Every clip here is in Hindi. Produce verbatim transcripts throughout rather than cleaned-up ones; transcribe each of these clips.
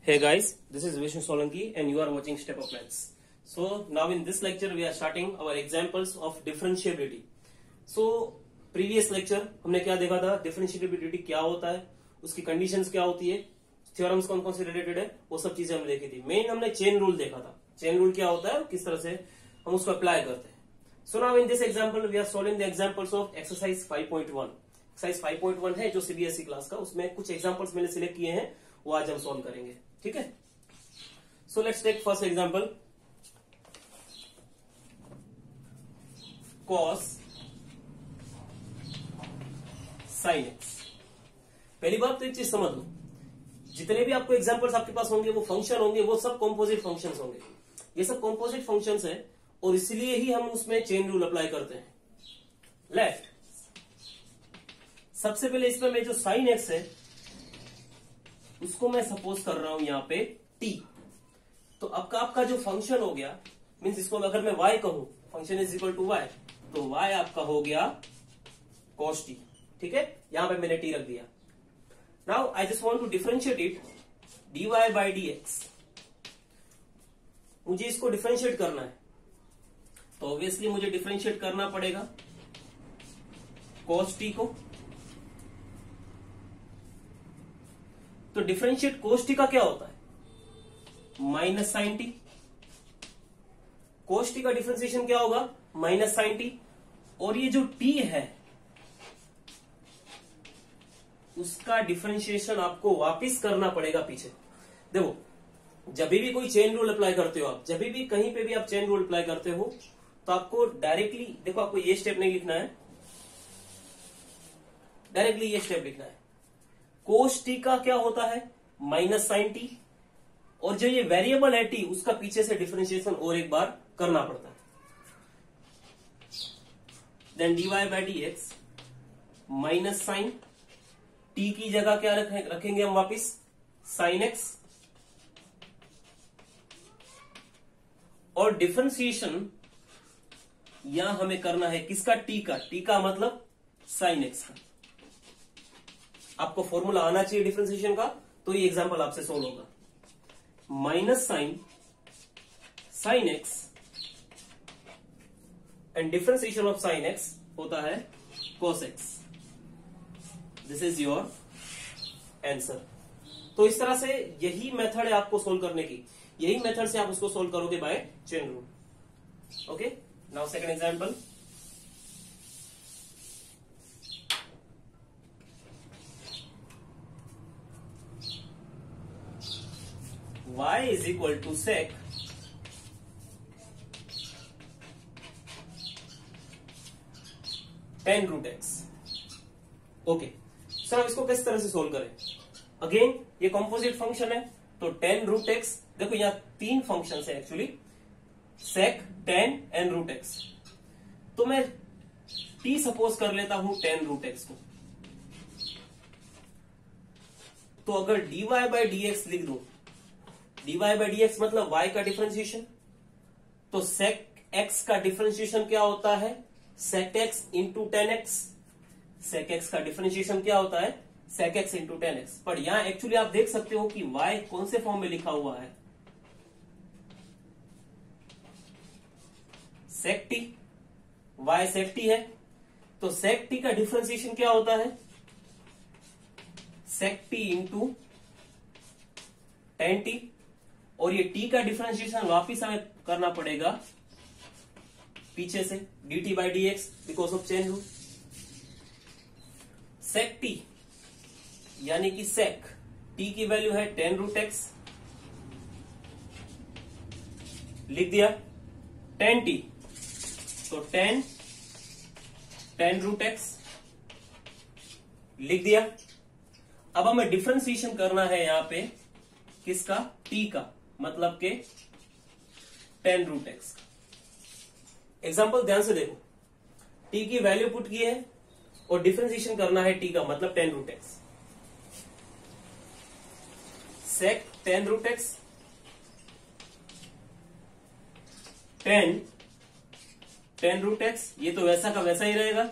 Hey guys, this is Vishnu Solanki and you are watching Step of Maths. So now in this lecture we are starting our examples of differentiability. So previous lecture हमने क्या देखा था, differentiability क्या होता है, उसकी conditions क्या होती है, theorems कौन कौन से related है, वो सब चीजें हमने देखी थी. Main हमने chain rule देखा था. Chain rule क्या होता है, किस तरह से हम उसको apply करते हैं. So now in this example we are solving the examples of exercise five point one. Exercise five point one है जो C B S E class का, उसमें कुछ examples मैंने select किए हैं, वो आज हम solve करेंगे. ठीक है. So let's take first example. Cos sine x. पहली बात तो एक चीज समझ लो, जितने भी आपको एग्जांपल्स आपके पास होंगे वो फंक्शन होंगे, वो सब कॉम्पोजिट फंक्शंस होंगे. ये सब कॉम्पोजिट फंक्शंस है और इसलिए ही हम उसमें चेन रूल अप्लाई करते हैं. लेफ्ट सबसे पहले इसमें मैं जो साइन एक्स है उसको मैं सपोज कर रहा हूं यहां पे t. तो अब का आपका जो फंक्शन हो गया, मीन्स इसको अगर मैं y कहूं, function is equal to y, तो y आपका हो गया cos t. ठीक है, यहां पे मैंने t रख दिया. Now I just want to differentiate it dy by dx. मुझे इसको डिफरेंशिएट करना है, तो ऑब्वियसली मुझे डिफरेंशिएट करना पड़ेगा cos t को. तो डिफरेंशिएट cos t का क्या होता है, minus sine T. cos t का डिफरेंशिएशन क्या होगा, माइनस साइन टी. और ये जो t है उसका डिफरेंशिएशन आपको वापस करना पड़ेगा पीछे. देखो, जब भी कोई चेन रूल अप्लाई करते हो आप, जब भी कहीं पे भी आप चेन रूल अप्लाई करते हो तो आपको डायरेक्टली, देखो आपको ये स्टेप नहीं लिखना है, डायरेक्टली ये स्टेप लिखना है. cos t का क्या होता है, माइनस साइन टी. और जो ये वेरिएबल है t, उसका पीछे से डिफरेंशिएशन और एक बार करना पड़ता है. Then dy by D X minus sine t की जगह क्या रखेंगे हम वापिस, साइन एक्स. और डिफरेंशिएशन यहां हमें करना है किसका, t का. t का मतलब साइन एक्स का. आपको फॉर्मूला आना चाहिए डिफरेंशिएशन का, तो ये एग्जांपल आपसे सोल्व होगा. Minus sine sine X and differentiation of sine X होता है cos X. This is your answer. तो इस तरह से यही मेथड है आपको सोल्व करने की, यही मेथड से आप उसको सोल्व करोगे by chain rule. Okay, now second example. y is equal to sec tan root x. Okay, sir अब इसको किस तरह से सोल्व करें. अगेन ये कॉम्पोजिट फंक्शन है, तो tan root x, देखो यहां तीन फंक्शन है actually, sec tan and root x. तो मैं t सपोज कर लेता हूं tan root x को. तो अगर dy बाई डी एक्स लिख दो, dy बाई डी एक्स मतलब y का डिफरेंशिएशन, तो sec x का डिफरेंशिएशन क्या होता है, sec x into tan X. sec x का डिफरेंशिएशन क्या होता है, sec x into tan X. पर यहां एक्चुअली आप देख सकते हो कि y कौन से फॉर्म में लिखा हुआ है, sec t. y sec t है, तो sec t का डिफरेंशिएशन क्या होता है, sec t into tan T. और ये t का डिफरेंशिएशन वापिस हमें करना पड़ेगा पीछे से dt by D X because of chain rule. sec t यानी कि sec t की वैल्यू है टेन रूट एक्स, लिख दिया. टेन टी तो टेन टेन रूट एक्स, लिख दिया. अब हमें डिफरेंशिएशन करना है यहां पे किसका, t का, मतलब के टेन रूट एक्स. एग्जाम्पल ध्यान से देखो, t की वैल्यू पुट की है और डिफरेंशिएशन करना है t का, मतलब tan root X. Sec tan root X, tan tan root x, ये तो वैसा का वैसा ही रहेगा.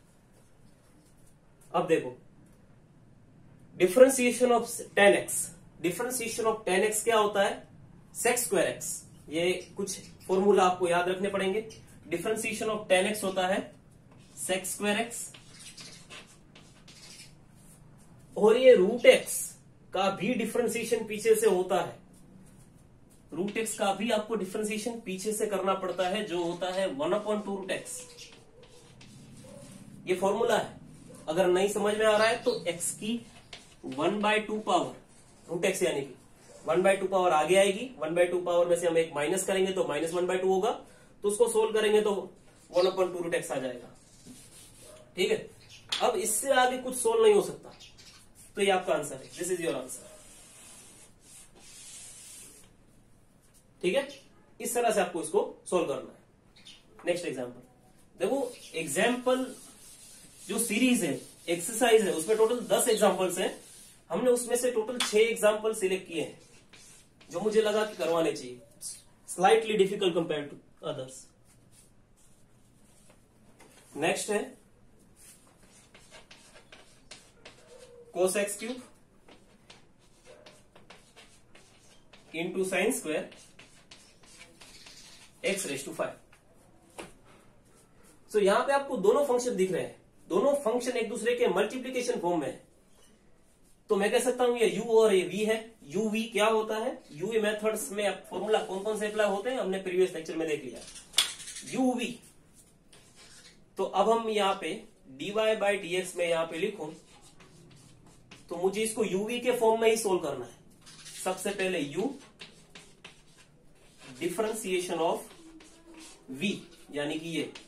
अब देखो, differentiation of tan X, differentiation of tan X क्या होता है, सेक्स स्क्वायर एक्स। ये कुछ फॉर्मूला आपको याद रखने पड़ेंगे। डिफरेंशिएशन ऑफ टेन एक्स होता है सेक्स स्क्वायर एक्स, और ये रूट एक्स का भी डिफरेंशिएशन पीछे से होता है। रूट एक्स का भी आपको डिफरेंशिएशन पीछे से करना पड़ता है, जो होता है one upon two root x. ये फॉर्मूला है। अगर नहीं समझ में आ रहा है तो एक्स की one by two power root X यानी कि वन बाय टू पावर आगे आएगी। वन बाय टू पावर में से हम एक माइनस करेंगे तो माइनस वन बाय टू होगा, तो उसको सोल्व करेंगे तो one upon two root X आ जाएगा। ठीक है, अब इससे आगे कुछ सोल्व नहीं हो सकता, तो ये आपका आंसर है। This is your answer. ठीक है, इस तरह से आपको इसको सोल्व करना है। नेक्स्ट एग्जांपल देखो। एग्जांपल जो सीरीज है, एक्सरसाइज है, उसमें टोटल दस एग्जांपल्स हैं। हमने उसमें से टोटल छह एग्जांपल सिलेक्ट किए हैं जो मुझे लगा कि करवाने चाहिए, slightly difficult compare to others. Next है cos x cube into sine square x raise to five. So यहां पे आपको दोनों फंक्शन दिख रहे हैं, दोनों फंक्शन एक दूसरे के मल्टीप्लीकेशन फॉर्म में है। तो मैं कह सकता हूं ये u और ये v है। u v क्या होता है, u v मेथड्स में फॉर्मूला कौन कौन से अप्लाई होते हैं हमने प्रीवियस लेक्चर में देख लिया। u v, तो अब हम यहां पे dy बाई डी एक्स में यहां पे लिखूं तो मुझे इसको uv के फॉर्म में ही सोल्व करना है। सबसे पहले u डिफरेंशिएशन ऑफ v यानी कि ये,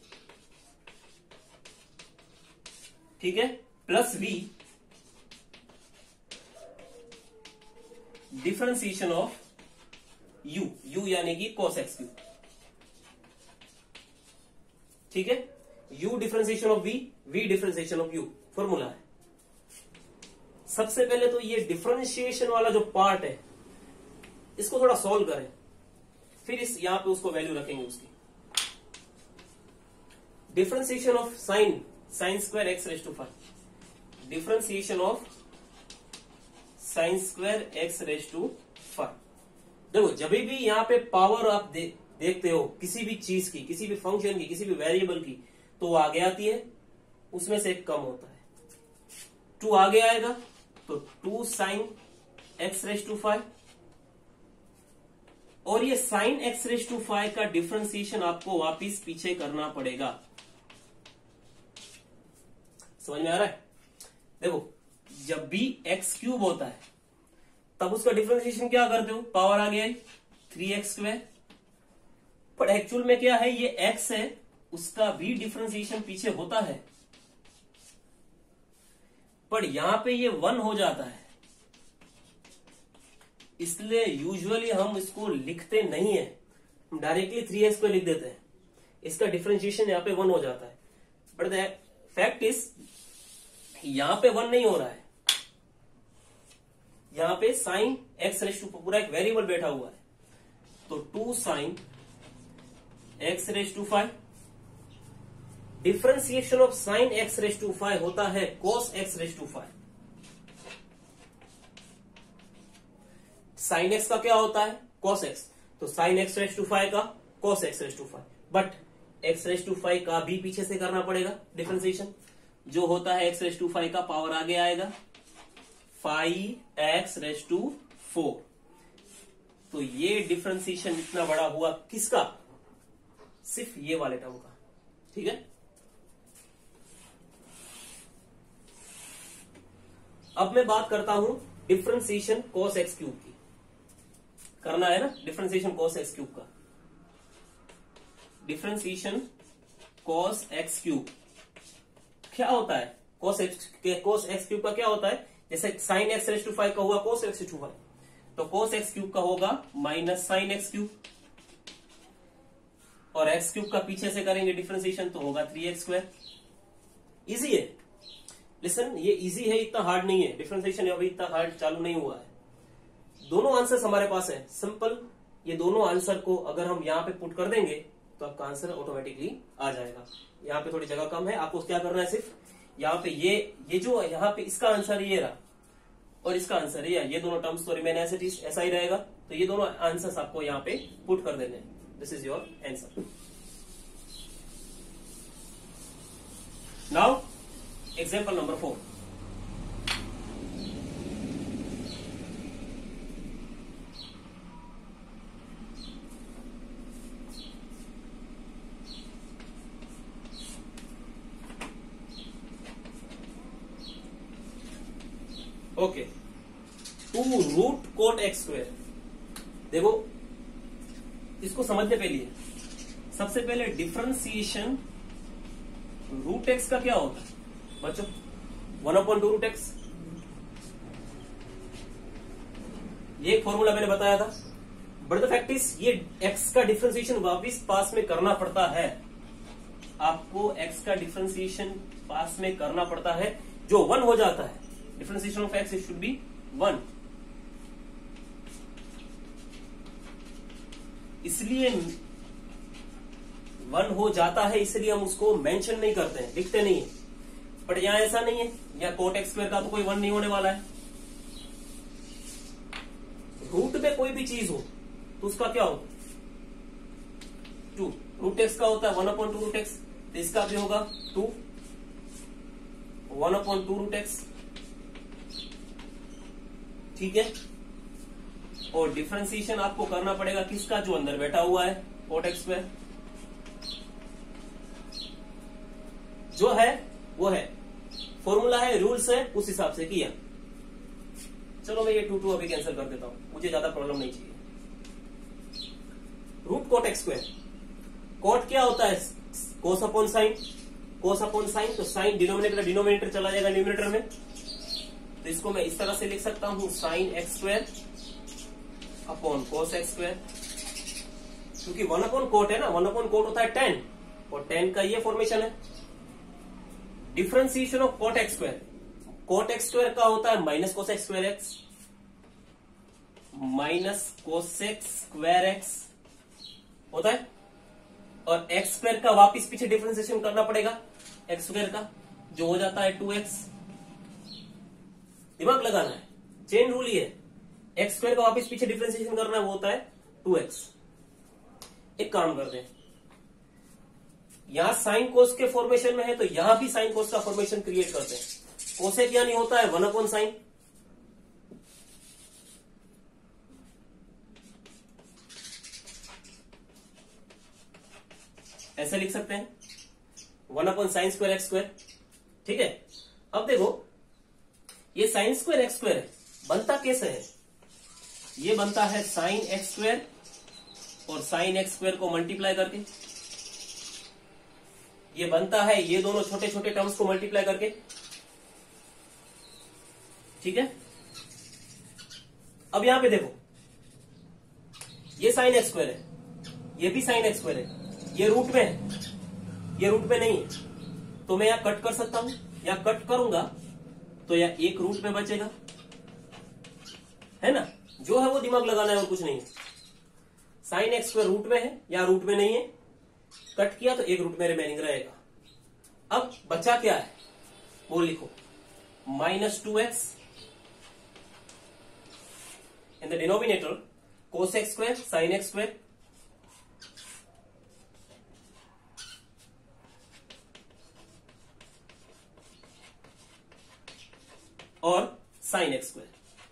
ठीक है, plus v differentiation of u, u यानी कि cos x क्यूब। ठीक है, u differentiation of v, v differentiation of u formula है। सबसे पहले तो ये डिफरेंशिएशन वाला जो पार्ट है इसको थोड़ा सॉल्व करें, फिर इस यहां पे उसको वैल्यू रखेंगे उसकी। Differentiation of sine sine square x raise to five, differentiation of sine square x raise to five. देखो जब भी यहां पे पावर आप दे, देखते हो किसी भी चीज की, किसी भी फंक्शन की, किसी भी वेरिएबल की, तो वो आगे आती है, उसमें से एक कम होता है। टू आगे आएगा तो two sine x raise to five, और ये sine x raise to five का डिफरेंशिएशन आपको वापिस पीछे करना पड़ेगा। समझ में आ रहा है? देखो जब भी एक्स क्यूब होता है तब उसका डिफरेंशिएशन क्या करते हो, पावर आ गया है थ्री एक्स स्क्वायर, पर एक्चुअल में क्या है, ये एक्स है, उसका भी डिफरेंशिएशन पीछे होता है, पर यहां पे ये वन हो जाता है, इसलिए यूजुअली हम इसको लिखते नहीं है, हम डायरेक्टली थ्री एक्स को लिख देते हैं। इसका डिफरेंशिएशन यहां पे वन हो जाता है, बट द फैक्ट इज यहां पे वन नहीं हो रहा है, यहां पे साइन एक्स रेस टू पूरा एक वेरिएबल बैठा हुआ है, तो two sine x raise to five, differentiation of sine x raise to five होता है cos x raise to five. Sine x का क्या होता है, कॉस एक्स, तो sine x raise to five का cos x raise to five, but x raise to five का भी पीछे से करना पड़ेगा डिफरेंशिएशन, जो होता है एक्स रेस टू फाइव का पावर आगे आएगा five x raise to four. तो ये डिफरेंशिएशन इतना बड़ा हुआ किसका, सिर्फ ये वाले टर्म का। ठीक है, अब मैं बात करता हूं डिफरेंशिएशन कॉस एक्स क्यूब की। करना है ना डिफरेंशिएशन कॉस एक्स क्यूब का। डिफरेंशिएशन कॉस एक्स क्यूब क्या होता है, cos x cos x cube का क्या होता है, जैसे sine x raise to five का हुआ कॉस एक्स टू फाइव, तो कॉस एक्स क्यूब का होगा माइनस साइन एक्स क्यूब, और एक्स क्यूब का पीछे से करेंगे डिफरेंशिएशन तो होगा थ्री एक्स स्क्वायर। इजी है, लिसन, ये इजी है, इतना हार्ड नहीं है। डिफरेंशिएशन अभी इतना हार्ड चालू नहीं हुआ है। दोनों आंसर्स हमारे पास है, सिंपल। ये दोनों आंसर को अगर हम यहाँ पे पुट कर देंगे तो आपका आंसर ऑटोमेटिकली आ जाएगा। यहाँ पे थोड़ी जगह कम है, आपको क्या करना है, सिर्फ यहाँ पे ये ये जो यहाँ पे इसका आंसर ये रहा, और इसका आंसर है, या ये दोनों टर्म्स तो रिमेन एज इट इज, ऐसा ही रहेगा। तो ये दोनों आंसर्स आपको यहाँ पे पुट कर देने हैं। This is your answer. Now example number four. Okay, two root cot x square. देखो इसको समझने के लिए सबसे पहले डिफरेंशिएशन रूट एक्स का क्या होता है बच्चों? One upon two root x. ये एक फॉर्मूला मैंने बताया था, बट द फैक्ट इज ये एक्स का डिफरेंशिएशन वापिस पास में करना पड़ता है। आपको एक्स का डिफरेंशिएशन पास में करना पड़ता है, जो वन हो जाता है। Differentiation of x should be one. इसलिए वन हो जाता है, इसलिए हम उसको मेंशन नहीं करते हैं, लिखते नहीं है। बट यहां ऐसा नहीं है, यहां कोट एक्स स्क्वायर का तो कोई वन नहीं होने वाला है। रूट में कोई भी चीज हो तो उसका क्या होता है? टू। रूट एक्स का होता है one upon two root x, तो इसका भी होगा two, one upon two root x. ठीक है, और डिफरेंशिएशन आपको करना पड़ेगा किसका? जो अंदर बैठा हुआ है, कोट एक्स स्क्वायर। जो है वो है, फॉर्मूला है, रूल्स है, उस हिसाब से किया। चलो मैं ये टू टू अभी कैंसिल कर देता हूं, मुझे ज्यादा प्रॉब्लम नहीं चाहिए। Root cot x square. Cot क्या होता है? Cos upon sine. Cos upon sine, तो साइन डिनोमिनेटर डिनोमिनेटर चला जाएगा न्यूमिनेटर में। तो इसको मैं इस तरह से लिख सकता हूं, sine x square upon cos x square. क्योंकि वन अपॉन कोट है ना, वन अपॉन कोट होता है टेन, और टेन का ये फॉर्मेशन है। Differentiation of cot x square. Cot x square का होता है minus cos x square x, minus cos x square x होता है। और एक्स स्क्वायर का वापिस पीछे डिफरेंशिएशन करना पड़ेगा एक्स स्क्वायर का, जो हो जाता है टू एक्स। दिमाग लगाना है, चेन रूल ही है। एक्स स्क्वायर का वापिस पीछे डिफरेंशिएशन करना है, वो होता है टू एक्स। एक काम करते हैं, यहां साइन कोस के फॉर्मेशन में है, तो यहां भी साइन कोस का फॉर्मेशन क्रिएट करते हैं। कोसेक यानी होता है वन अपॉन साइन। ऐसे लिख सकते हैं, one upon sine square x square. ठीक है, अब देखो ये साइन स्क्वायर एक्स स्क्वायर है, बनता कैसे है? ये बनता है साइन एक्स स्क्वायर और साइन एक्स स्क्वायर को मल्टीप्लाई करके। ये बनता है ये दोनों छोटे छोटे टर्म्स को मल्टीप्लाई करके। ठीक है, अब यहां पे देखो, ये साइन एक्स स्क्वायर है, ये भी साइन एक्स स्क्वायर है, ये रूट में है, ये रूट में नहीं है। तो मैं यहां कट कर सकता हूं, यहां कट करूंगा तो यह एक रूट में बचेगा, है ना? जो है वो दिमाग लगाना है और कुछ नहीं है। साइन एक्स स्क्वायर रूट में है या रूट में नहीं है, कट किया तो एक रूट में रिमेनिंग रहेगा। अब बचा क्या है वो लिखो, minus two x in the denominator, cos x square sine x square, और साइन एक्स स्क्वायर।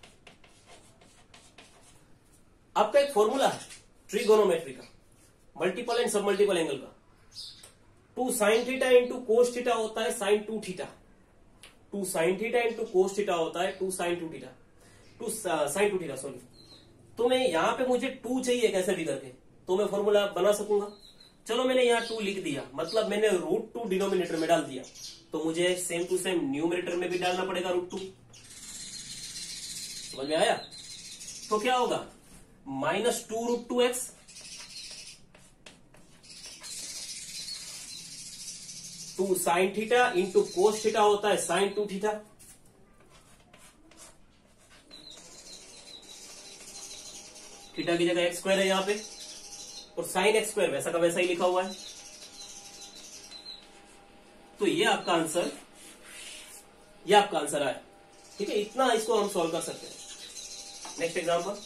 आपका एक फॉर्मूला है ट्रिगोनोमेट्री का, multiple and sub multiple angle का। Two sine theta into cos theta होता है sine two theta. Two sine theta into cos theta होता है two sine two theta, two sine two theta sorry. तो मैं यहां पे मुझे टू चाहिए कैसे भी करके, तो मैं फॉर्मूला बना सकूंगा। चलो मैंने यहां टू लिख दिया, मतलब मैंने रूट टू डिनोमिनेटर में डाल दिया, तो मुझे सेम टू सेम न्यूमरेटर में भी डालना पड़ेगा रूट टू। समझ में आया? तो क्या होगा, minus two root two x two sine theta into cos theta होता है साइन टू थीटा। थीटा की जगह एक्स स्क्वायर है यहां पे, और साइन एक्स स्क्वायर वैसा का वैसा ही लिखा हुआ है। तो ये आपका आंसर, ये आपका आंसर आया। ठीक है, इतना इसको हम सॉल्व कर सकते हैं। Next example,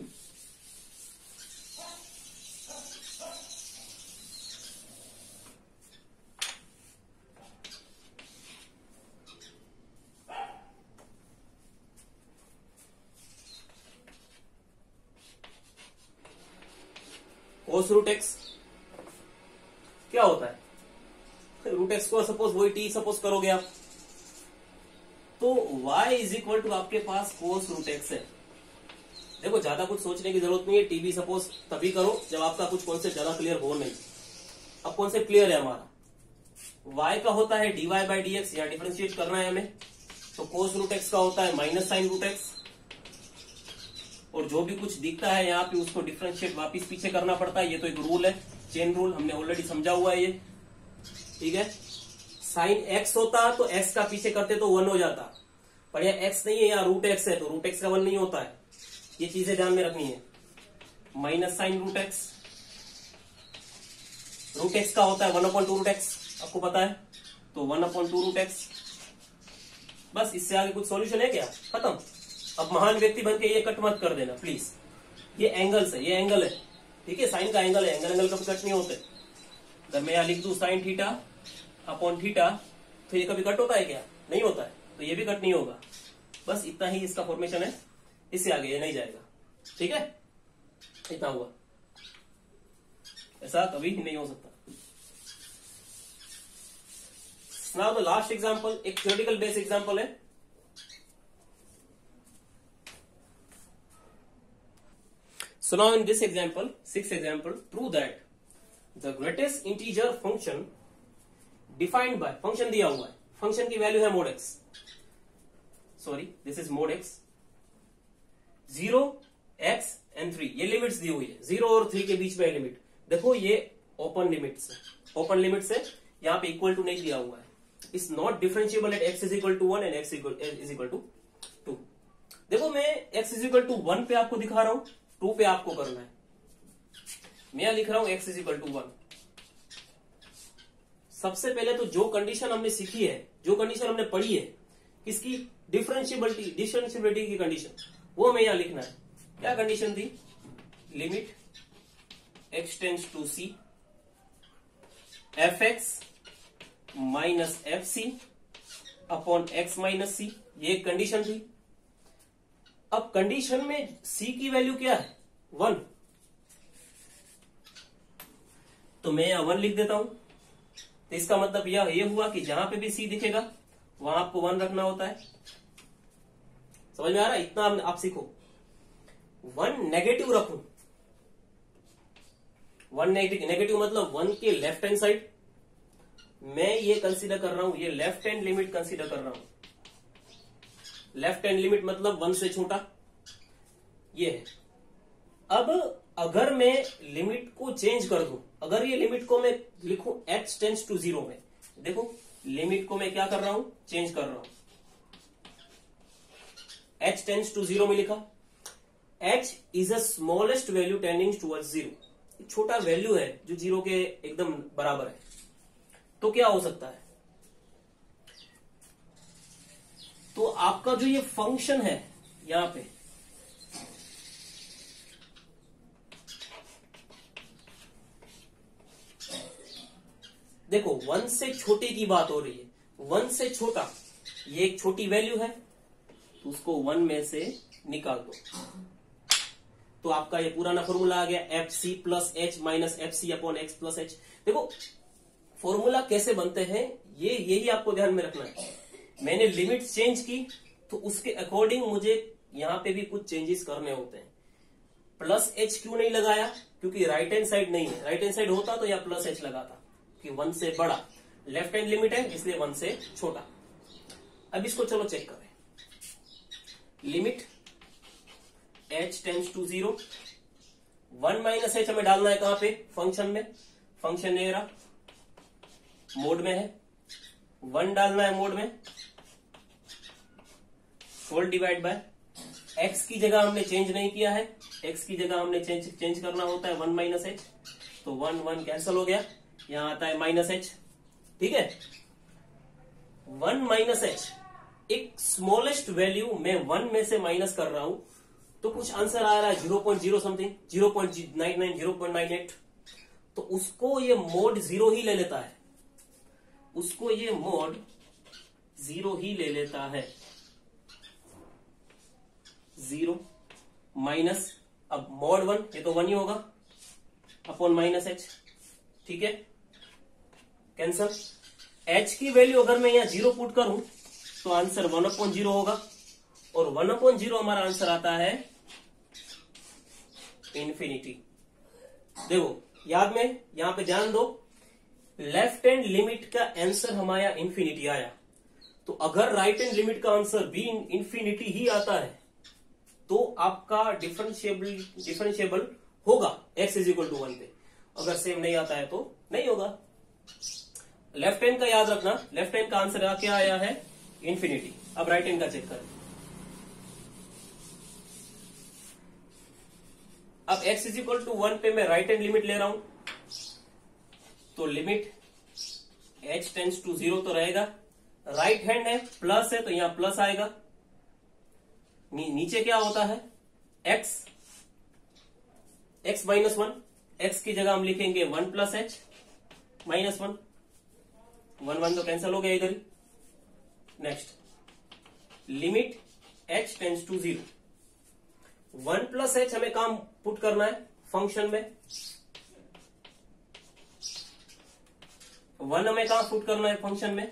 cos root x क्या होता है, रूट एक्स को सपोज वही टी सपोज करोगे आप, तो y इज इक्वल टू आपके पास कोस रूट एक्स है। देखो ज्यादा कुछ सोचने की जरूरत नहीं है, टीबी सपोज तभी करो जब आपका कुछ कॉन्सेप्ट ज्यादा क्लियर हो नहीं। अब कॉन्सेप्ट क्लियर है हमारा, y का होता है d y by D x, यहाँ डिफरेंशिएट करना है हमें, तो कोस रूट एक्स का होता है माइनस साइन रूट एक्स, और जो भी कुछ दिखता है यहाँ पे उसको डिफरेंशिएट वापिस पीछे करना पड़ता है। ये तो एक रूल है, चेन रूल, हमने ऑलरेडी समझा हुआ है ये, ठीक है। साइन एक्स होता तो एक्स का पीछे करते तो वन हो जाता, पर यहाँ एक्स नहीं है, यहाँ रूट एक्स है, तो रूट एक्स का वन नहीं होता है। ये चीजें ध्यान में रखनी है। Minus sine root x, root x का होता है one upon two root x, आपको पता है, तो one upon two root x. बस इससे आगे कुछ सॉल्यूशन है क्या, खत्म। अब महान व्यक्ति बन के ये कट मत कर देना प्लीज, ये एंगल्स है, ये एंगल है, ठीक है, साइन का एंगल है, एंगल एंगल कभी कट नहीं होते। अगर मैं यहाँ लिख दूं साइन थीटा अपॉन थीटा, तो ये कभी कट होता है क्या, नहीं होता है, तो ये भी कट नहीं होगा। बस इतना ही इसका फॉर्मेशन है, इससे आगे ये नहीं जाएगा, ठीक है, इतना हुआ, ऐसा कभी नहीं हो सकता। नाउ द लास्ट एग्जांपल, एक थ्योरेटिकल बेस एग्जांपल है। So now in this example, sixth example, prove that the greatest integer function defined by function दिया हुआ है, function की वैल्यू है mod x, sorry this is mod x, zero, x and three, ये लिमिट्स दी हुई है, जीरो और थ्री के बीच में लिमिट। देखो ये ओपन लिमिट्स है, ओपन लिमिट्स है, यहाँ पे इक्वल टू नहीं दिया हुआ है, is not differentiable at x is equal to one and x is equal to two. देखो मैं x is equal to one पे आपको दिखा रहा हूं, टू पे आपको करना है। मैं लिख रहा हूं x is equal to one. सबसे पहले तो जो कंडीशन हमने सीखी है, जो कंडीशन हमने पढ़ी है, किसकी, डिफरेंशिएबिलिटी, डिफरेंशिएबिलिटी की कंडीशन, वो हमें यहां लिखना है। क्या कंडीशन थी, limit x tends to c f x minus f c upon x minus c, ये एक कंडीशन थी। अब कंडीशन में c की वैल्यू क्या है, वन, तो मैं यहां वन लिख देता हूं। तो इसका मतलब यह ये हुआ कि जहां पे भी c दिखेगा वहां आपको वन रखना होता है। समझ में आ रहा है, इतना आप सीखो। वन नेगेटिव रखूं, वन नेगेटिव, नेगेटिव मतलब वन के लेफ्ट हैंड साइड, मैं ये कंसीडर कर रहा हूं, ये लेफ्ट हैंड लिमिट कंसीडर कर रहा हूं। लेफ्ट हैंड लिमिट मतलब वन से छोटा, ये है। अब अगर मैं लिमिट को चेंज कर दूं, अगर ये लिमिट को मैं लिखूं h टेंड्स टू जीरो में, देखो लिमिट को मैं क्या कर रहा हूं, चेंज कर रहा हूं। h टेंड्स टू जीरो में लिखा, h is a smallest value tending towards zero, छोटा वैल्यू है जो जीरो के एकदम बराबर है। तो क्या हो सकता है, तो आपका जो ये फंक्शन है यहां पे, देखो वन से छोटे की बात हो रही है, वन से छोटा, ये एक छोटी वैल्यू है, तो उसको वन में से निकाल दो, तो आपका ये पुराना फॉर्मूला आ गया, f c plus h minus f c upon x plus h. देखो फॉर्मूला कैसे बनते हैं, ये यही आपको ध्यान में रखना है। मैंने लिमिट चेंज की तो उसके अकॉर्डिंग मुझे यहां पे भी कुछ चेंजेस करने होते हैं। प्लस एच क्यों नहीं लगाया, क्योंकि राइट हैंड साइड नहीं है, राइट हैंड साइड होता तो यहाँ प्लस एच लगाता, कि वन से बड़ा, लेफ्ट हैंड लिमिट है इसलिए वन से छोटा। अब इसको चलो चेक करें, limit h tends to zero, one minus h हमें डालना है कहां पे, फंक्शन में, फंक्शन मेरा मोड में है, वन डालना है मोड में, होल डिवाइड बाय x की जगह हमने चेंज नहीं किया है, x की जगह हमने चेंज चेंज करना होता है वन माइनस एच, तो वन वन कैंसिल हो गया, यहां आता है माइनस एच, ठीक है। वन माइनस एच एक स्मॉलेस्ट वैल्यू मैं वन में से माइनस कर रहा हूं तो कुछ आंसर आ रहा है zero point zero something, zero point nine nine, zero point nine eight, तो उसको ये मोड जीरो ही ले लेता है, उसको ये मोड जीरो ही ले लेता है। जीरो माइनस, अब मॉड वन, ये तो वन ही होगा, अपॉन माइनस एच, ठीक है, कैंसल। एच की वैल्यू अगर मैं यहां जीरो पुट करूं तो आंसर वन अपॉन जीरो होगा, और वन अपॉन जीरो हमारा आंसर आता है इंफिनिटी। देखो याद में, यहां पे ध्यान दो, लेफ्ट हैंड लिमिट का आंसर हमारा इंफिनिटी आया, तो अगर राइट हैंड लिमिट का आंसर भी इंफिनिटी ही आता है तो आपका डिफरेंशिएबल डिफरेंशिएबल होगा x is equal to one पे। अगर सेम नहीं आता है तो नहीं होगा। लेफ्ट हैंड का याद रखना, लेफ्ट हैंड का आंसर क्या आया है, इंफिनिटी। अब राइट हैंड का चेक करें। अब x is equal to one पे मैं राइट हैंड लिमिट ले रहा हूं, तो limit h tends to zero तो रहेगा, राइट हैंड है, प्लस है तो यहां प्लस आएगा, नी, नीचे क्या होता है x, x minus one, x की जगह हम लिखेंगे one plus h minus one, one one तो कैंसिल हो गया इधर ही। Next limit h tends to zero, one plus h हमें काम पुट करना है फंक्शन में, वन हमें कहां पुट करना है फंक्शन में,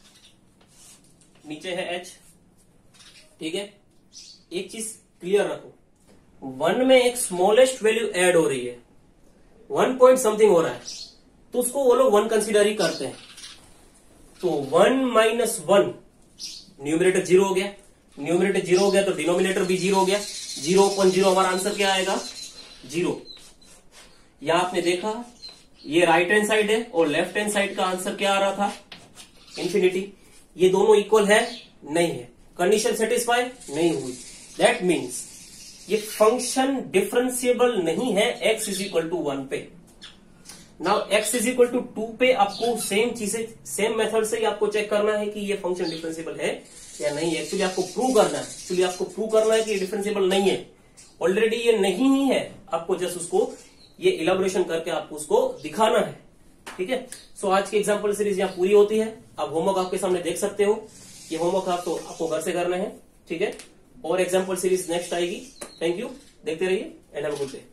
नीचे है h, ठीक है। एक चीज क्लियर रखो, वन में एक स्मॉलेस्ट वैल्यू ऐड हो रही है, वन पॉइंट समथिंग हो रहा है, तो उसको वो लोग वन कंसीडर ही करते हैं। तो one minus one, numerator zero हो गया, न्यूमरेटर जीरो हो गया तो डिनोमिनेटर भी जीरो हो गया, जीरो पॉइंट जीरो हमारा आंसर क्या आएगा, जीरो। यहां आपने देखा ये राइट हैंड साइड है और लेफ्ट हैंड साइड का आंसर क्या आ रहा था, इंफिनिटी। ये दोनों इक्वल है, नहीं है, कंडीशन सेटिस्फाई नहीं हुई, दैट मीन्स ये फंक्शन डिफरेंशिएबल नहीं है x is equal to one पे। Now x is equal to two पे आपको सेम चीजें, सेम मेथड से ही आपको चेक करना है कि ये फंक्शन डिफरेंशिएबल है या नहीं है। एक्चुअली आपको प्रूव करना है, एक्चुअली आपको प्रूव करना है कि ये डिफरेंशिएबल नहीं है, ऑलरेडी ये नहीं ही है, आपको जस्ट उसको ये इलाबोरेशन करके आपको उसको दिखाना है, ठीक है। सो आज की एग्जाम्पल सीरीज यहाँ पूरी होती है। आप होमवर्क आपके सामने देख सकते हो, ये होमवर्क आप तो आपको घर से करना है, ठीक है, और एग्जाम्पल सीरीज नेक्स्ट आएगी। थैंक यू, देखते रहिए and have a good day.